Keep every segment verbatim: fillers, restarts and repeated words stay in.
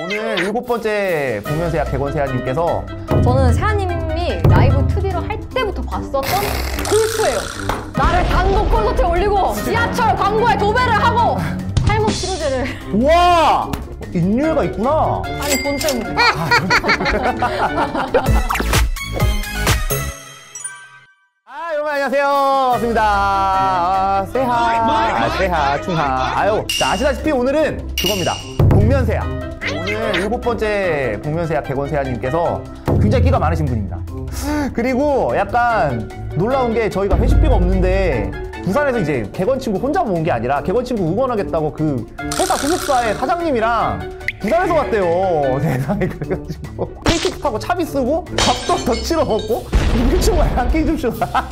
오늘 일곱 번째 복면세아 객원세아님께서 저는 세아님이 라이브 투디로 할 때부터 봤었던 골프예요. 나를 단독 콘서트에 올리고 지하철 광고에 도배를 하고 탈모 치료제를. 우와! 인류애가 있구나. 아니 돈 때문에. 아, 여러분 안녕하세요. 반갑습니다. 아, 세하. 아, 세하, 충하. 아유, 자, 아시다시피 오늘은 그겁니다. 복면세아. 오늘 일곱 번째 복면세아 객원세아님께서 굉장히 끼가 많으신 분입니다. 그리고 약간 놀라운 게 저희가 회식비가 없는데 부산에서 이제 객원 친구 혼자 모은 게 아니라 객원 친구 응원하겠다고 그 회사 소속사의 사장님이랑 부산에서 왔대요. 세상에. 그래가지고 케이티엑스 타고 차비 쓰고 밥도 더 치러 먹고 우리 친구랑 한 끼 줍시오.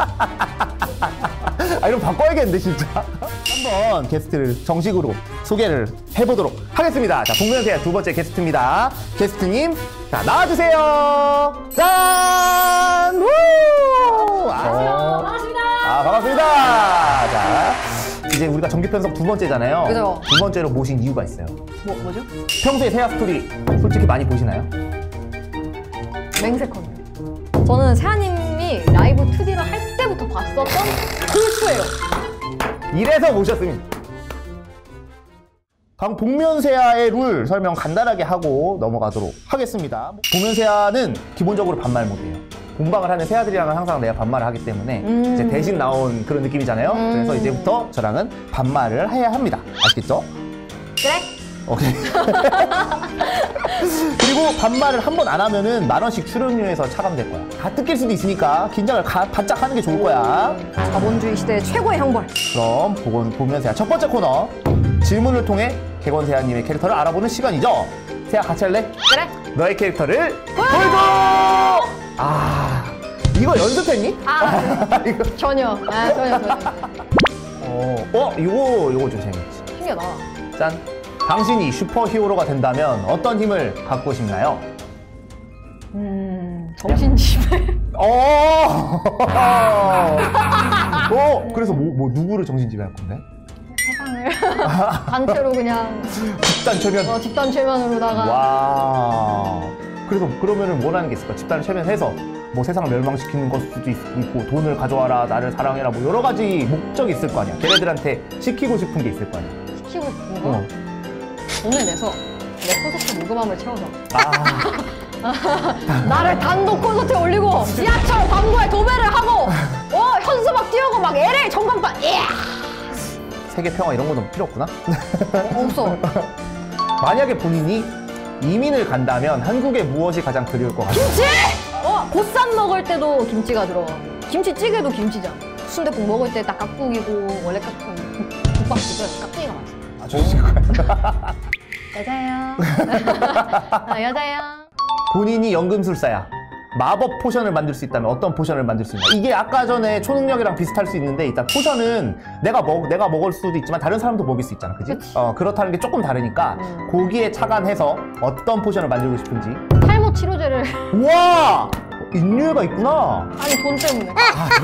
아, 이럼 바꿔야겠는데 진짜. 한번 게스트를 정식으로 소개를 해보도록 하겠습니다. 자, 복면세아 두 번째 게스트입니다. 게스트님, 자, 나와주세요. 짠! 우! 아, 반갑습니다. 아, 반갑습니다. 자, 이제 우리가 정기 편성 두 번째잖아요. 그죠. 두 번째로 모신 이유가 있어요. 뭐, 뭐죠? 평소에 세아 스토리 솔직히 많이 보시나요? 맹세컨. 저는 세아님이 라이브 투디로 할 때부터 봤었던 골프예요. 이래서 모셨습니다. 강 복면세아의 룰 설명 간단하게 하고 넘어가도록 하겠습니다. 복면세아는 기본적으로 반말 모드예요. 본방을 하는 세아들이랑은 항상 내가 반말을 하기 때문에 음. 이제 대신 나온 그런 느낌이잖아요. 음. 그래서 이제부터 저랑은 반말을 해야 합니다. 아시겠죠? 그래? 오케이. 그리고 반말을 한 번 안 하면은 만 원씩 출연료에서 차감될 거야. 다 뜯길 수도 있으니까 긴장을 가, 바짝 하는 게 좋을 거야. 자본주의 시대의 최고의 형벌. 그럼 보건 복면세아 첫 번째 코너 질문을 통해 객원세아님의 캐릭터를 알아보는 시간이죠. 세아 같이 할래? 그래? 너의 캐릭터를 보여줘! 아, 이거 연습했니? 아, 이거. 전혀. 아, 전혀, 전혀. 어, 어, 이거 이거 좀 재밌지. 신기하다. 짠. 당신이 슈퍼히어로가 된다면 어떤 힘을 갖고 싶나요? 음, 정신지배. 어. 어. 그래서 뭐, 뭐 누구를 정신지배할 건데? 세상을 단체로 그냥 집단 최면. 어, 집단 최면으로다가. 와. 그래서 그러면은 원하는 게 있을까? 집단을 최면해서 뭐 세상을 멸망시키는 걸 수도 있고 돈을 가져와라, 나를 사랑해라, 뭐 여러 가지 목적이 있을 거 아니야. 걔네들한테 시키고 싶은 게 있을 거 아니야. 시키고 싶은 거? 어. 돈을 내서 내 콘서트 물금함을 채워서 아. 나를 단독 콘서트에 올리고 지하철 광고에 도배를 하고 어 현수 막 뛰어고 막 엘에이 전광판 이야 세계 평화 이런 거는 필요 없구나. 없어. 만약에 본인이 이민을 간다면 한국에 무엇이 가장 그리울 것 같아요? 김치! 어 보쌈 먹을 때도 김치가 들어가. 김치찌개도 김치잖아. 순댓국 먹을 때 딱 깍두기고 원래 깍두기 국밥집은 깍두기가 맛있어. 아, 주실 거야. 여자예요. 아, 여자예요. 본인이 연금술사야. 마법 포션을 만들 수 있다면 어떤 포션을 만들 수 있나? 이게 아까 전에 초능력이랑 비슷할 수 있는데 일단 포션은 내가 먹 내가 먹을 수도 있지만 다른 사람도 먹일 수 있잖아, 그지? 그치. 어 그렇다는 게 조금 다르니까 음. 거기에 착안해서 어떤 포션을 만들고 싶은지. 탈모 치료제를. 우와! 인류애가 있구나. 아니 돈 때문에.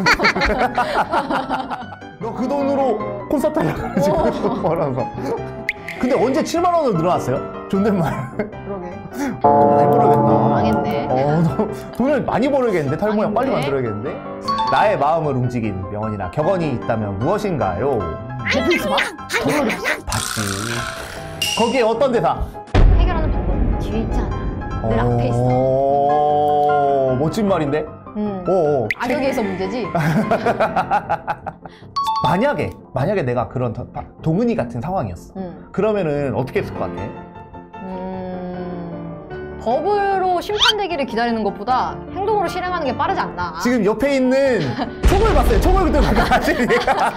너 그 돈으로 콘서트 하려고 그러지? 벌어서. 근데 언제 칠만 원으로 늘어났어요? 존댓말. 그러게. 돈 많이 벌어야겠다. 망했네. 어, 너, 돈을 많이 벌어야겠는데? 탈모약 빨리 망했네. 만들어야겠는데? 나의 마음을 움직인 명언이나 격언이 있다면 무엇인가요? 넷플릭스 봐? 봤지. 거기에 어떤 대사? 해결하는 방법은 뒤에 있잖아. 늘 앞에 있어. 오, 멋진 말인데? 음. 오, 오. 악역에서 문제지? 만약에, 만약에 내가 그런 더- 동은이 같은 상황이었어. 음. 그러면은 어떻게 했을 것 같아? 음. 법으로 심판되기를 기다리는 것보다 행동으로 실행하는 게 빠르지 않나. 지금 옆에 있는 총을 봤어요. 총을 그때 가지. 저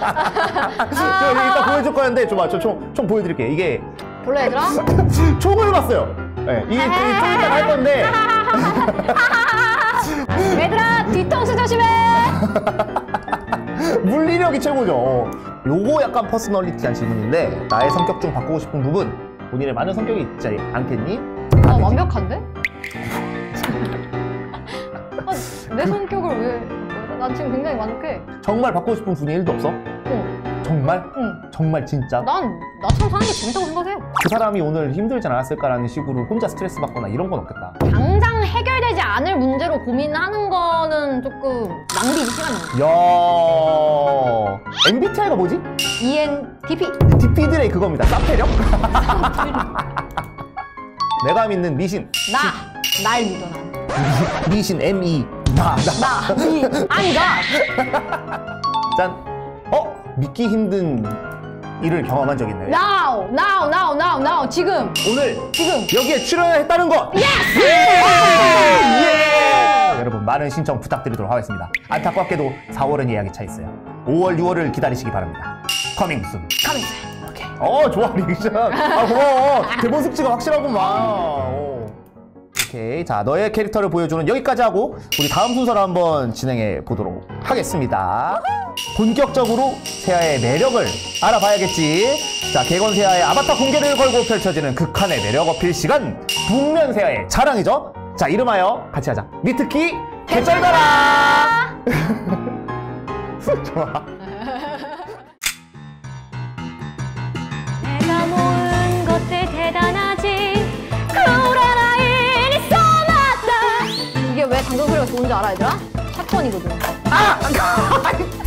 이따 보여줄 거였는데, 줘봐. 저 총, 총 보여드릴게요. 이게 볼래 얘들아? 총을 봤어요. 네, 이게 좀 이따 할 건데. 얘들아 뒤통수 조심해. 물리력이 최고죠. 요거 약간 퍼스널리티한 질문인데 나의 성격 중 바꾸고 싶은 부분, 본인의 많은 성격이 있지 않겠니? 아 완벽한데? 아, 내 성격을 왜? 난 지금 굉장히 만족해. 정말 바꾸고 싶은 분이 일도 없어? 어. 정말? 응. 정말 진짜? 난 나처럼 사는 게 재밌다고 생각해요. 그 사람이 오늘 힘들진 않았을까라는 식으로 혼자 스트레스 받거나 이런 건 없겠다. 당장 해결되지 않을 문제로 고민하는 거는 조금 낭비지 시간이에요. 야 엠비티아이가 뭐지? 이엔티피. 디피들의 그겁니다. 쌍패력? 내가 믿는 미신. 나! 날 믿어 난. 미신 엠이 나. 나. 나! 미! 아니다! 짠. 어? 믿기 힘든 일을 경험한 적 있네요. Now! Now! Now! Now! Now! 지금! 오늘 지금! 여기에 출연했다는 것! Yes! 예! 여러분 많은 신청 부탁드리도록 하겠습니다. 안타깝게도 사월은 예약이 차 있어요. 오월, 유월을 기다리시기 바랍니다. 커밍 순. 가면서. 오케이. 어 좋아 리액션. 아 고마워. 대본 숙지가 확실하구만. 어. 오케이. 자 너의 캐릭터를 보여주는 여기까지 하고 우리 다음 순서를 한번 진행해 보도록 하겠습니다. 본격적으로 세아의 매력을 알아봐야겠지. 자 개건 세아의 아바타 공개를 걸고 펼쳐지는 극한의 매력 어필 시간. 북면 세아의 자랑이죠. 자 이름하여 같이 하자. 미특기 개쩔더라. 좋아. 내가 모은 것들 대단하지 그라나인이 써놨다. 이게 왜 당근 소리가 좋은지 알아 얘들아? 샷건이거든. 아!